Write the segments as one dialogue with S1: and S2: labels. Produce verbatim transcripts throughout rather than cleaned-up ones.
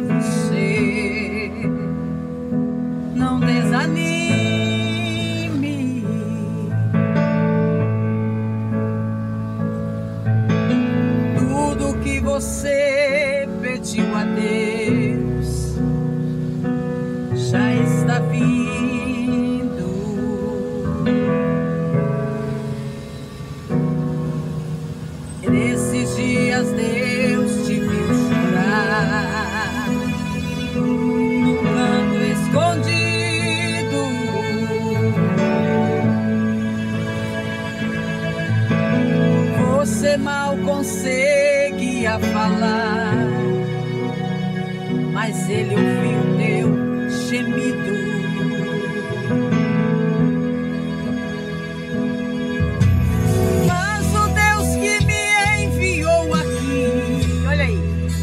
S1: você. Não desanime. Tudo que você pediu a Deus já está vindo. Nesses dias Deus te viu chorar num canto escondido. Você mal conseguia falar, mas Ele ouviu teu gemido. Mas o Deus que me enviou aqui, olha aí,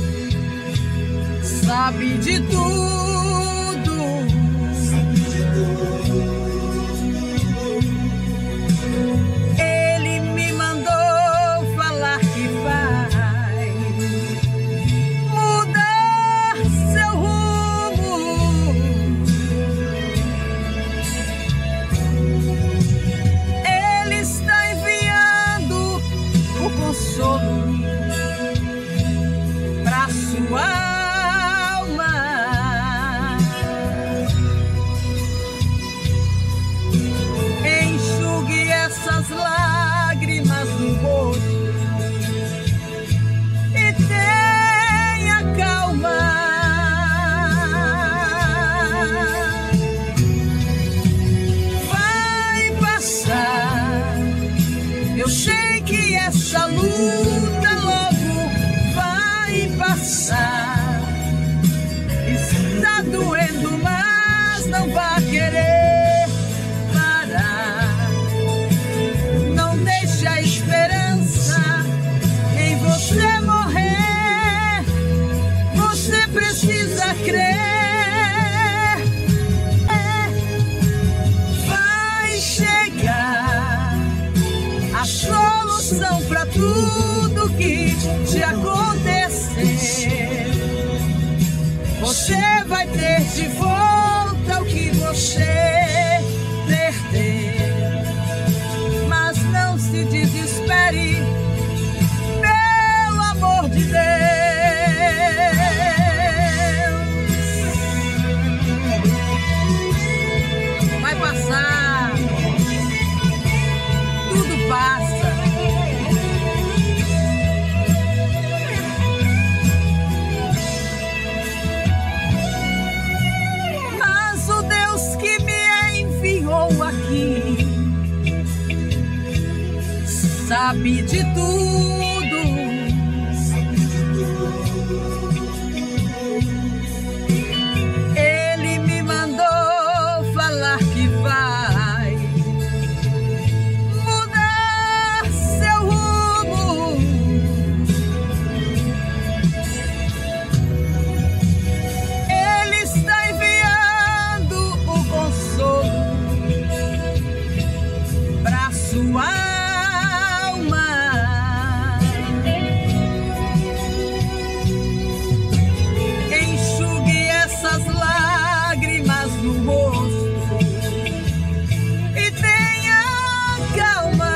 S1: sabe de tudo, Ele me mandou falar que vai mudar seu rumo. Ele está enviando o consolo para sua alma. Enxugue essas lágrimas no rosto e tenha calma. Vai passar. Eu sei que essa luta logo vai passar. Está doendo, mas não vai querer parar. Não deixe a esperança em você morrer. Você precisa crer. É, vai chegar a solução para tudo que te acontecer. Você vai ter de volta o que você perdeu. Mas não se desespere, pelo amor de Deus. Vai passar, tudo passa. Mas o Deus que me enviou aqui sabe de tudo. Ele me mandou falar que vai mudar seu rumo. Ele está enviando o consolo para sua alma. Enxugue essas lágrimas no rosto e tenha calma.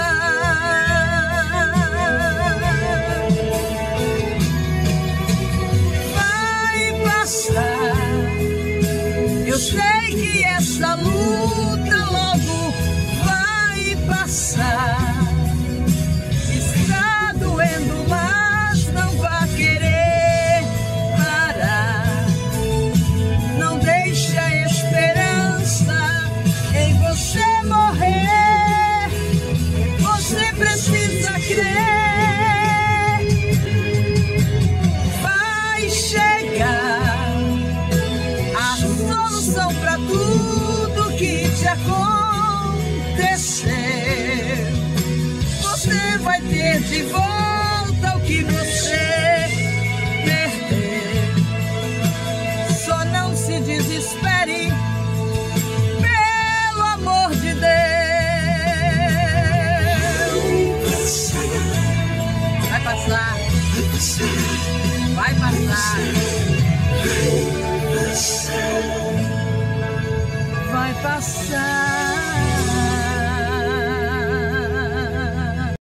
S1: Vai passar. Eu sei que essa luta logo vai passar. Está doendo, mas não vai querer parar. Não deixe a esperança em você morrer. Você precisa crer. Vai chegar a solução para tudo que te acontecer. Você vai ter de volta o que você perder. Só não se desespere, pelo amor de Deus. Vai passar, vai passar. passar.